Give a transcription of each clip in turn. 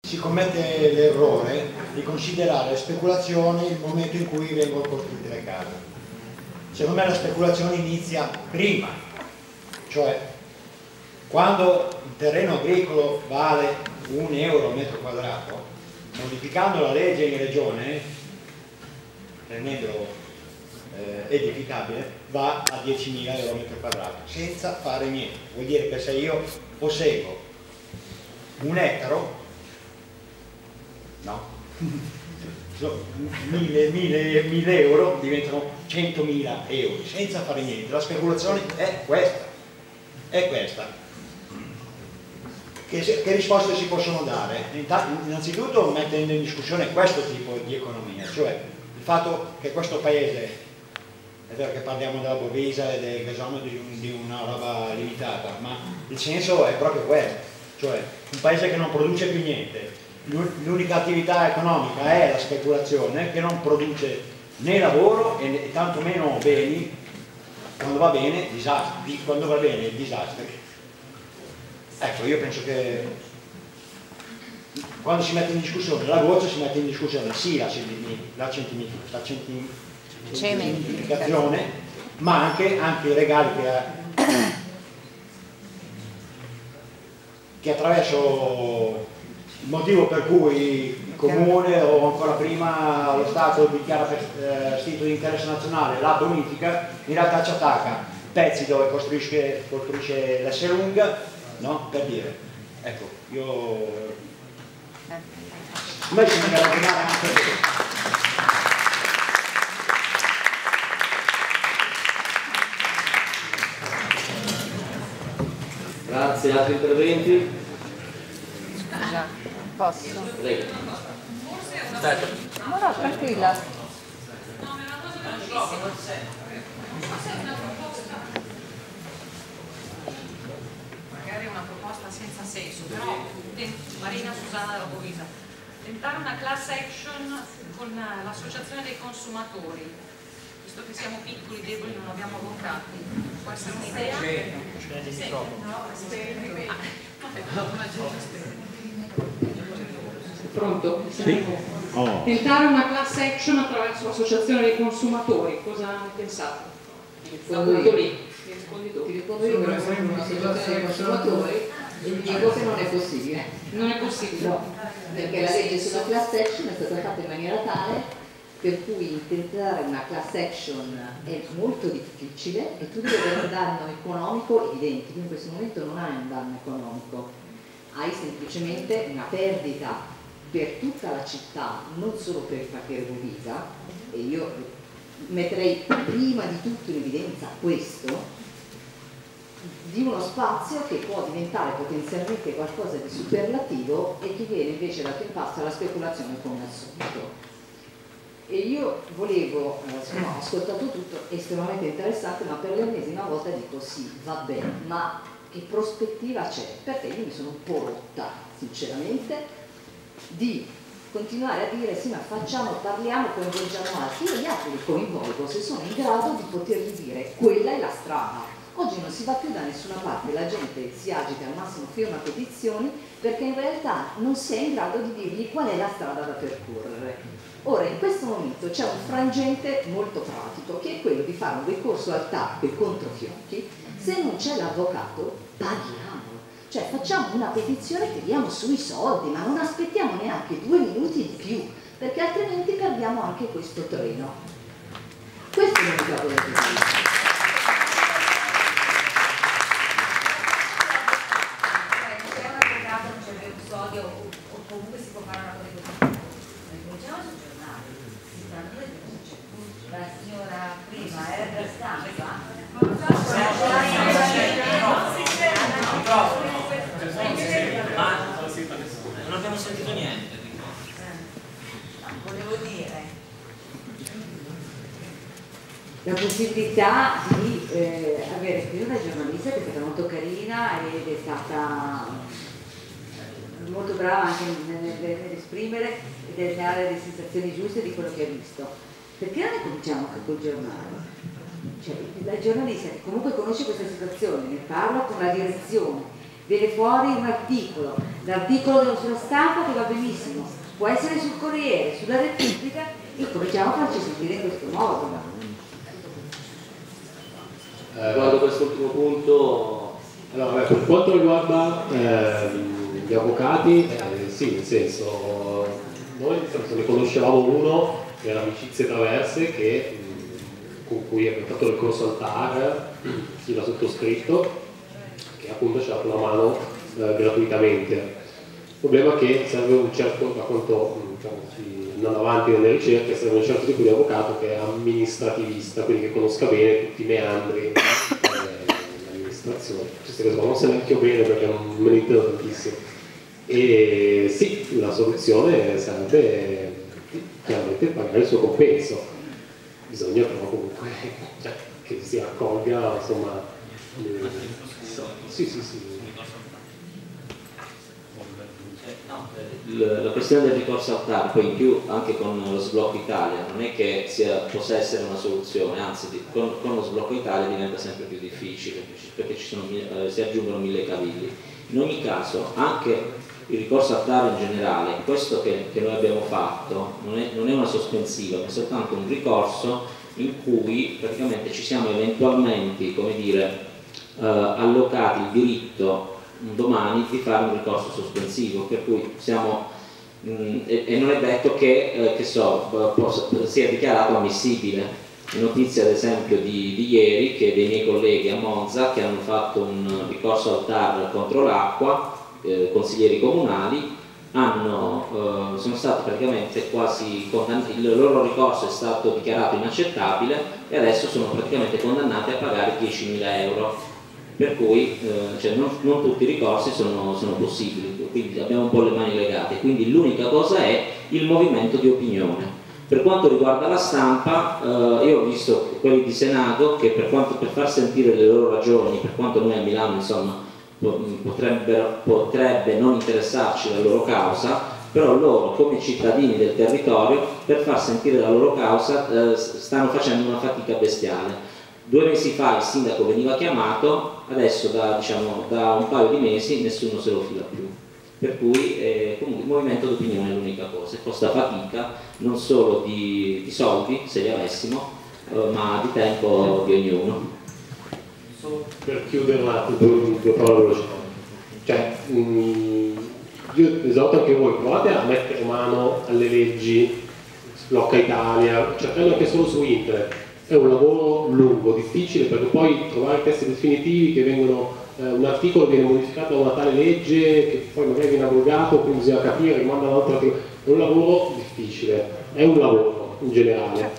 si commette l'errore di considerare le speculazioni il momento in cui vengono costruite le case. Secondo me la speculazione inizia prima, cioè quando il terreno agricolo vale 1 euro al metro quadrato, modificando la legge in regione, rendendolo edificabile, va a 10.000 euro al metro quadrato senza fare niente. Vuol dire che se io posseggo 1 ettaro, no, 1.000 euro diventano 100.000 euro senza fare niente. La speculazione è questa. Che risposte si possono dare? Innanzitutto mettendo in discussione questo tipo di economia, cioè il fatto che questo paese, è vero che parliamo della Bovisa e del gasone di una roba limitata, ma il senso è proprio questo, cioè un paese che non produce più niente, l'unica attività economica è la speculazione, che non produce né lavoro e tantomeno beni. Quando va bene, disastri, quando va bene, disastri. Ecco, io penso che quando si mette in discussione la voce, si mette in discussione sì la cementificazione, ma anche i regali che attraverso il motivo per cui il comune o ancora prima lo Stato dichiara per sito di interesse nazionale la bonifica, in realtà ci attacca pezzi dove costruisce l'Esselunga, no? Per dire, ecco, io bisogna ragionare anche per questo. Grazie, altri interventi? Scusa, posso? Prego. No, no, tranquilla. Magari è una proposta senza senso, però Marina Susana della Bovisa, tentare una class action con l'associazione dei consumatori, visto che siamo piccoli, deboli, non abbiamo avvocati, può essere un'idea? Pronto? Sì. Oh. Tentare una class action attraverso l'associazione dei consumatori, cosa ne pensate? Appunto lì, mi rispondi tu. Ti rispondo io, però sono un'associazione dei consumatori e vi dico che non è possibile. Non è possibile? No, perché la legge sulla class action è stata fatta in maniera tale per cui intentare una class action è molto difficile e tu devi avere un danno economico evidente. Tu in questo momento non hai un danno economico, hai semplicemente una perdita per tutta la città, non solo per il quartiere Bovisa, e io metterei prima di tutto in evidenza questo, di uno spazio che può diventare potenzialmente qualcosa di superlativo e che viene invece dato in pasto alla speculazione come al solito. E io volevo, ho ascoltato tutto, estremamente interessante, ma per l'ennesima volta dico sì, va bene, ma che prospettiva c'è? Perché io mi sono un po' rotta, sinceramente, di continuare a dire sì, ma facciamo, parliamo, coinvolgiamo altri. Io gli altri li coinvolgo se sono in grado di potergli dire quella è la strada. Oggi non si va più da nessuna parte, la gente si agita, al massimo firma petizioni, perché in realtà non si è in grado di dirgli qual è la strada da percorrere. Ora, in questo momento c'è un frangente molto pratico, che è quello di fare un ricorso al TAP e contro Fiocchi. Se non c'è l'avvocato, paghiamo. Cioè facciamo una petizione che diamo sui soldi, ma non aspettiamo neanche 2 minuti di più, perché altrimenti perdiamo anche questo treno. Questo è l'unica cosa che dico. O comunque si può fare una cosa così. Ricominciamo sul giornale, si sta dicendo cosa c'è. La signora prima era della stampa. Non abbiamo sentito niente. Volevo dire La possibilità di avere qui una giornalista che è stata molto carina ed è stata molto brava anche nell'esprimere e nel dare le sensazioni giuste di quello che ha visto. Perché non ne cominciamo anche col giornale? Cioè, la giornalista che comunque conosce questa situazione, ne parla con la direzione viene fuori un articolo, l'articolo sulla stampa che va benissimo, può essere sul Corriere, sulla Repubblica, e cominciamo a farci sentire in questo modo. Riguardo quest'ultimo punto, allora, per quanto riguarda gli avvocati, sì, nel senso, noi ne conoscevamo uno per amicizie traverse con cui abbiamo fatto ricorso al TAR, chi l'ha sottoscritto, che appunto ci ha dato una mano gratuitamente. Il problema è che serve un certo, da quanto andando avanti nelle ricerche, serve un certo tipo di avvocato che è amministrativista, quindi che conosca bene tutti i meandri dell'amministrazione. Queste cose non se ne anch'io bene perché non me ne intendo tantissimo. E sì, la soluzione sarebbe chiaramente pagare il suo compenso. Bisogna però comunque che si raccolga, insomma, sì. la questione del ricorso al TAR, poi in più anche con lo sblocco Italia, non è che possa essere una soluzione, anzi con lo sblocco Italia diventa sempre più difficile perché si aggiungono 1000 cavilli. In ogni caso, anche il ricorso al TAR in generale, questo che noi abbiamo fatto non è una sospensiva, ma è soltanto un ricorso in cui praticamente ci siamo eventualmente, come dire, allocati il diritto domani di fare un ricorso sospensivo, per cui siamo e non è detto che sia dichiarato ammissibile. È notizia ad esempio di ieri che dei miei colleghi a Monza che hanno fatto un ricorso al TAR contro l'acqua, consiglieri comunali, sono stati praticamente quasi condannati, il loro ricorso è stato dichiarato inaccettabile e adesso sono praticamente condannati a pagare 10.000 euro. Per cui non tutti i ricorsi sono possibili, quindi abbiamo un po' le mani legate, quindi l'unica cosa è il movimento di opinione. Per quanto riguarda la stampa, io ho visto quelli di Senato che per far sentire le loro ragioni, per quanto noi a Milano insomma potrebbe non interessarci la loro causa, però loro come cittadini del territorio per far sentire la loro causa stanno facendo una fatica bestiale. 2 mesi fa il sindaco veniva chiamato, adesso da un paio di mesi nessuno se lo fila più. Per cui comunque il movimento d'opinione è l'unica cosa, costa fatica, non solo di soldi, se li avessimo, ma di tempo di ognuno. Solo per chiuderla, due parole veloci. Cioè, io esorto anche voi, provate a mettere mano alle leggi, Sblocca Italia, cercando anche solo su internet. È un lavoro lungo, difficile, perché poi trovare testi definitivi che vengono, un articolo viene modificato da una tale legge che poi magari viene abrogato, quindi bisogna capire, rimanda un altro articolo. È un lavoro difficile, è un lavoro in generale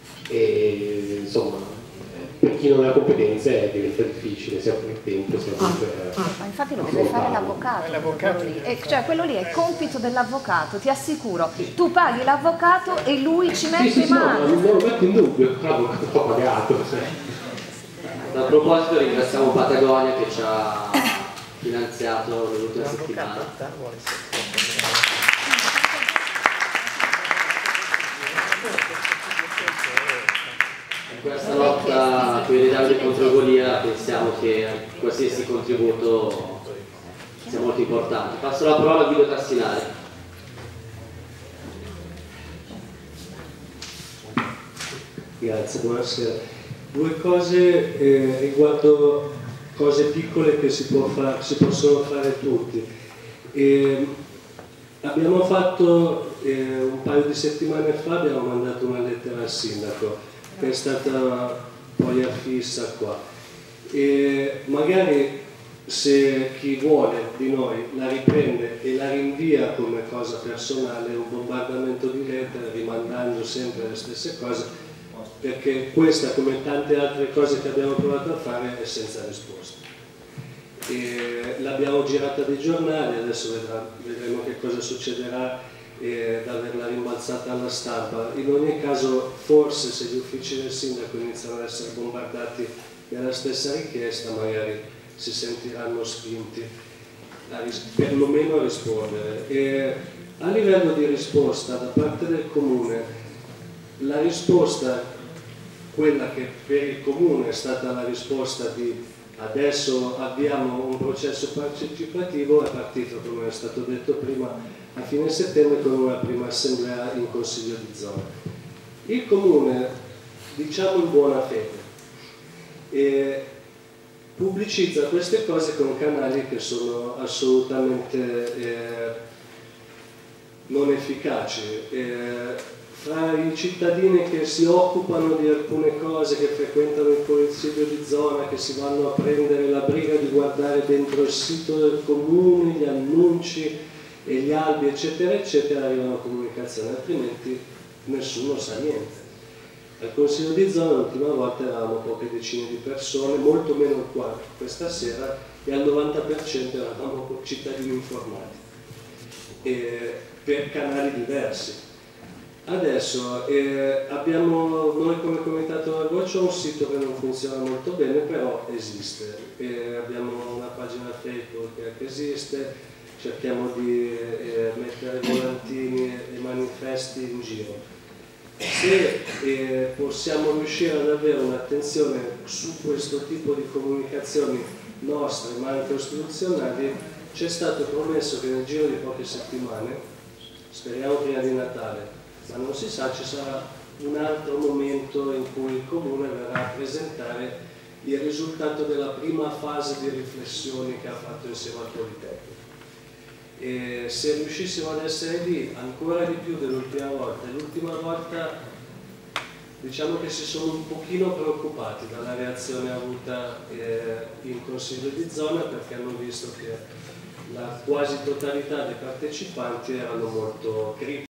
e insomma per chi non ha competenze diventa difficile sia per il tempo sia per ma infatti lo deve fare l'avvocato, cioè quello lì è il compito dell'avvocato, ti assicuro, tu paghi l'avvocato e lui ci mette mano. non lo metto in dubbio, l'avvocato ho pagato. A proposito ringraziamo Patagonia che ci ha finanziato l'ultima settimana. In questa lotta prioritariamente contro Golia pensiamo che qualsiasi contributo sia molto importante. Passo la parola a Guido Tassinari. Grazie, buonasera. 2 cose riguardo cose piccole che si possono fare tutti. Abbiamo fatto un paio di settimane fa, abbiamo mandato una lettera al sindaco che è stata poi affissa qua e magari se chi vuole di noi la riprende e la rinvia come cosa personale, un bombardamento di lettere rimandando sempre le stesse cose, perché questa come tante altre cose che abbiamo provato a fare è senza risposta. L'abbiamo girata dai giornali, adesso vedremo che cosa succederà da averla rimbalzata alla stampa. In ogni caso forse se gli uffici del sindaco iniziano ad essere bombardati dalla stessa richiesta magari si sentiranno spinti perlomeno a rispondere. E a livello di risposta da parte del comune, la risposta, quella che per il comune è stata la risposta di Adesso abbiamo un processo partecipativo, è partito, come è stato detto prima, a fine settembre con una prima assemblea in Consiglio di zona. Il Comune, diciamo in buona fede, pubblicizza queste cose con canali che sono assolutamente non efficaci. Fra i cittadini che si occupano di alcune cose, che frequentano il Consiglio di zona, che si vanno a prendere la briga di guardare dentro il sito del comune, gli annunci e gli albi eccetera eccetera, arrivano comunicazioni, altrimenti nessuno sa niente. Al Consiglio di zona l'ultima volta eravamo poche decine di persone, molto meno qua questa sera, e al 90% eravamo cittadini informati per canali diversi. Adesso abbiamo noi come Comitato del Goccio un sito che non funziona molto bene, però esiste. Abbiamo una pagina Facebook che esiste, cerchiamo di mettere volantini e manifesti in giro. Se possiamo riuscire ad avere un'attenzione su questo tipo di comunicazioni nostre ma anche istituzionali, c'è stato promesso che nel giro di poche settimane, speriamo prima di Natale, ma non si sa, ci sarà un altro momento in cui il Comune verrà a presentare il risultato della prima fase di riflessioni che ha fatto insieme al Politecnico. E se riuscissimo ad essere lì ancora di più dell'ultima volta, l'ultima volta diciamo che si sono un pochino preoccupati dalla reazione avuta in Consiglio di zona, perché hanno visto che la quasi totalità dei partecipanti erano molto critici